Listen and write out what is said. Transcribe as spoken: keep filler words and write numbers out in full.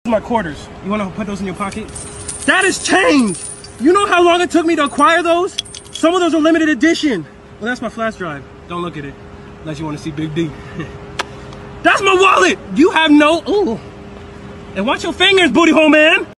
My quarters. You want to put those in your pocket? That is change. You know how long it took me to acquire those? Some of those are limited edition. Well, that's my flash drive. Don't look at it unless you want to see Big D. That's my wallet. You have no. Ooh. And watch your fingers, booty hole man.